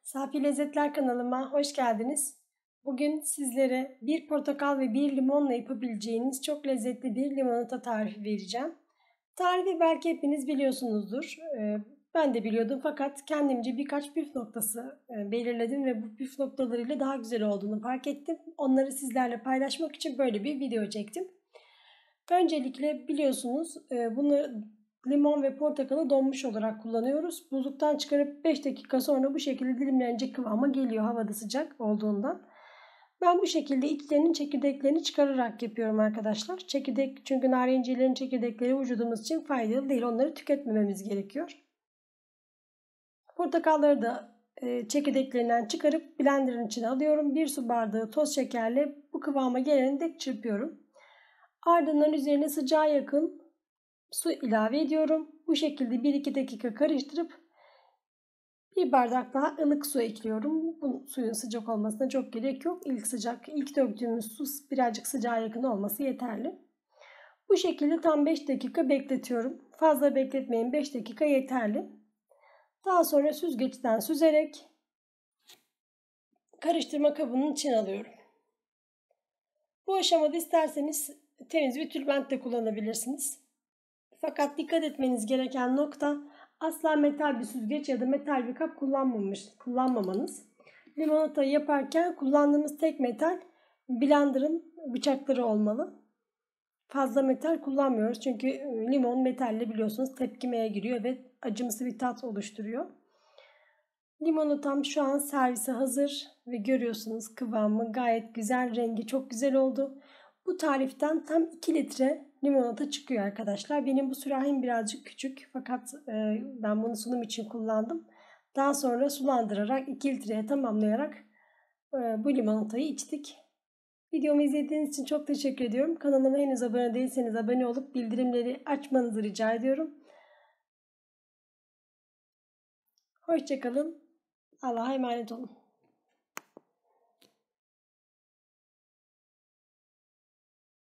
Safi Lezzetler kanalıma hoş geldiniz. Bugün sizlere bir portakal ve bir limonla yapabileceğiniz çok lezzetli bir limonata tarifi vereceğim. Tarifi belki hepiniz biliyorsunuzdur. Ben de biliyordum fakat kendimce birkaç püf noktası belirledim ve bu püf noktalarıyla daha güzel olduğunu fark ettim. Onları sizlerle paylaşmak için böyle bir video çektim. Öncelikle biliyorsunuz bunu limon ve portakalı donmuş olarak kullanıyoruz. Buzluktan çıkarıp 5 dakika sonra bu şekilde dilimlenecek kıvama geliyor havada sıcak olduğundan. Ben bu şekilde içlerinin çekirdeklerini çıkararak yapıyorum arkadaşlar. Çekirdek çünkü narenciyelerin çekirdekleri vücudumuz için faydalı değil. Onları tüketmememiz gerekiyor. Portakalları da çekirdeklerinden çıkarıp blenderın içine alıyorum. 1 su bardağı toz şekerle bu kıvama gelene dek çırpıyorum. Ardından üzerine sıcağa yakın su ilave ediyorum. Bu şekilde 1-2 dakika karıştırıp bir bardak daha ılık su ekliyorum. Bu suyun sıcak olmasına çok gerek yok. İlk döktüğümüz su birazcık sıcağa yakın olması yeterli. Bu şekilde tam 5 dakika bekletiyorum. Fazla bekletmeyin, 5 dakika yeterli. Daha sonra süzgeçten süzerek karıştırma kabının içine alıyorum. Bu aşamada isterseniz temiz bir tülbent de kullanabilirsiniz. Fakat dikkat etmeniz gereken nokta asla metal bir süzgeç ya da metal bir kap kullanmamanız. Limonatayı yaparken kullandığımız tek metal blenderın bıçakları olmalı. Fazla metal kullanmıyoruz çünkü limon metalle biliyorsunuz tepkimeye giriyor ve acımsı bir tat oluşturuyor. Limonatam şu an servise hazır ve görüyorsunuz kıvamı gayet güzel, rengi çok güzel oldu. Bu tariften tam 2 litre limonata çıkıyor arkadaşlar. Benim bu sürahim birazcık küçük fakat ben bunu sunum için kullandım. Daha sonra sulandırarak 2 litreye tamamlayarak bu limonatayı içtik. Videomu izlediğiniz için çok teşekkür ediyorum. Kanalıma henüz abone değilseniz abone olup bildirimleri açmanızı rica ediyorum. Hoşça kalın. Allah'a emanet olun.